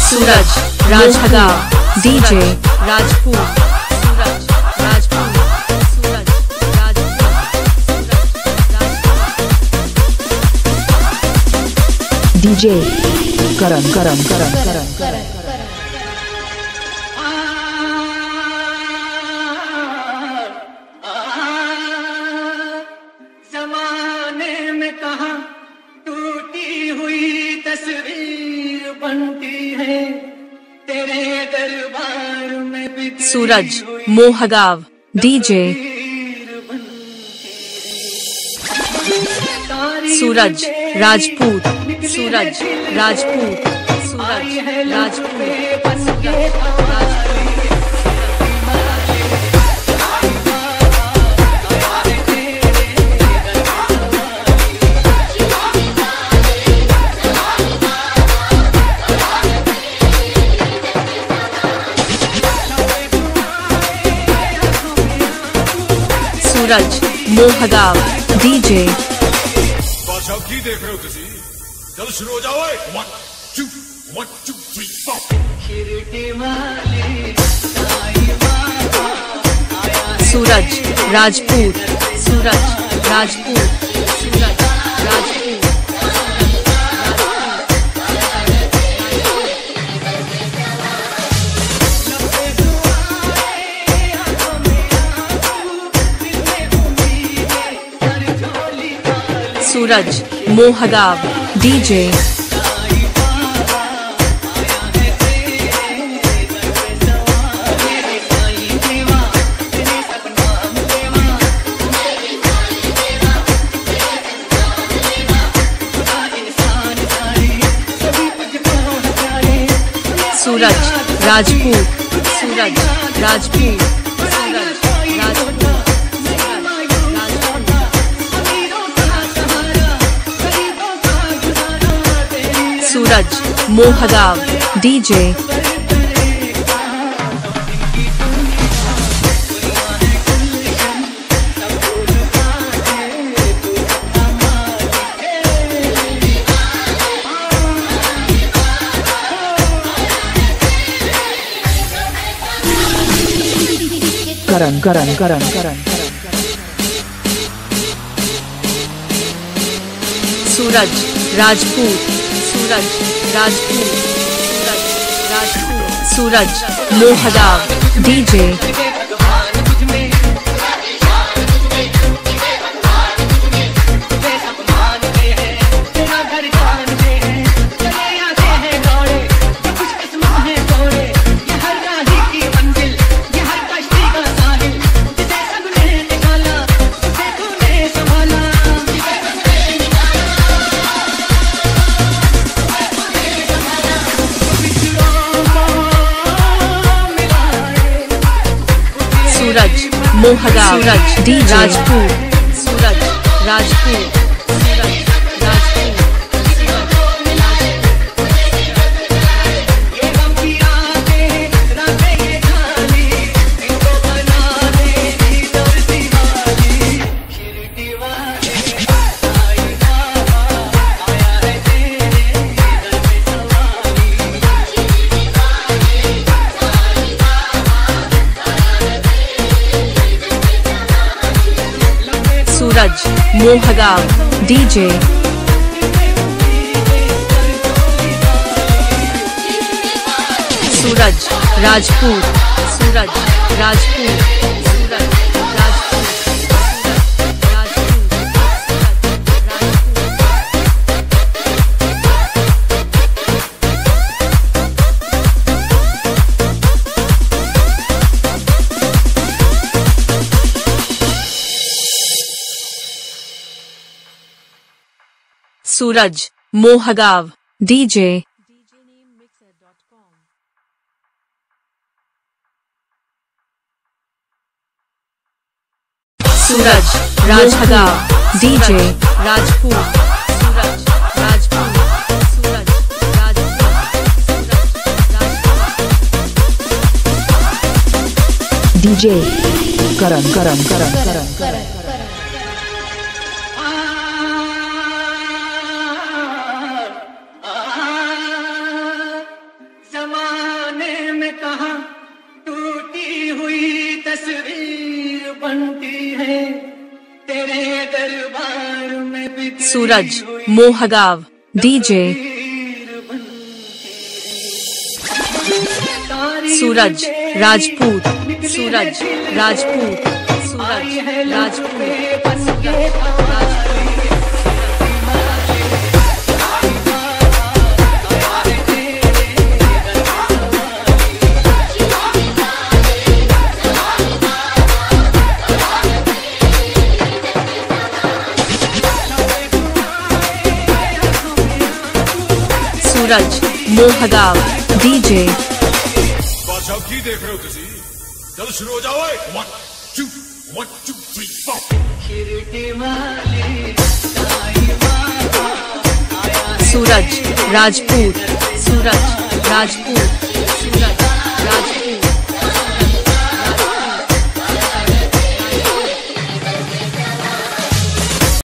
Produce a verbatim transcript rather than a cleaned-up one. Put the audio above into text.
सूरज Rajgaon DJ Rajput Suraj Rajput Suraj Rajput DJ करम करम करम करम करम जमाने में कहा टूटी हुई तस्वीर बनती है तेरे दरबार में बिखरी सूरज मोहगांव डीजे सूरज राजपूत सूरज राजपूत सूरज राजपूत सूरज मोहगांव डीजे बादशाह की देख रहे हो तुसी चल शुरू हो जाओ one two one two three four Suraj Rajput Suraj Rajput Suraj Rajput Suraj Mohgaon DJ Suraj Rajput Suraj Rajput Suraj Rajput Suraj Mohgaon DJ करम करम करम करम Suraj Rajput Suraj Rajput Suraj Rajput Suraj Mohgaon DJ Suraj Mohgaon Suraj DJ Rajput Suraj Rajput Suraj Rajput Suraj Mohgaon DJ Suraj Rajput Suraj Rajput Suraj Rajput Suraj Mohgaon DJ Suraj Rajgaon DJ Rajput Suraj Rajput Suraj Rajput DJ करम करम करम करम करम तस्वीर बनती है तेरे दरबार में बिखरी सूरज मोहगाव डीजे सूरज राजपूत सूरज राजपूत सूरज राजपूत सूरज मोहगाव डीजे बादशाह की देख रहे हो तुसी चल शुरू हो जाओ one two one two three four Suraj Rajput Suraj Rajput सूरज